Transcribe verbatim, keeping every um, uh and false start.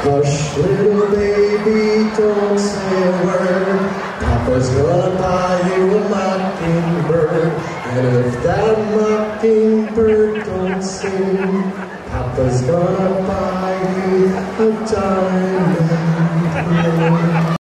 Hush, little baby, don't say a word. Papa's gonna buy you a mockingbird. And if that mockingbird don't sing, Papa's gonna buy you a diamond.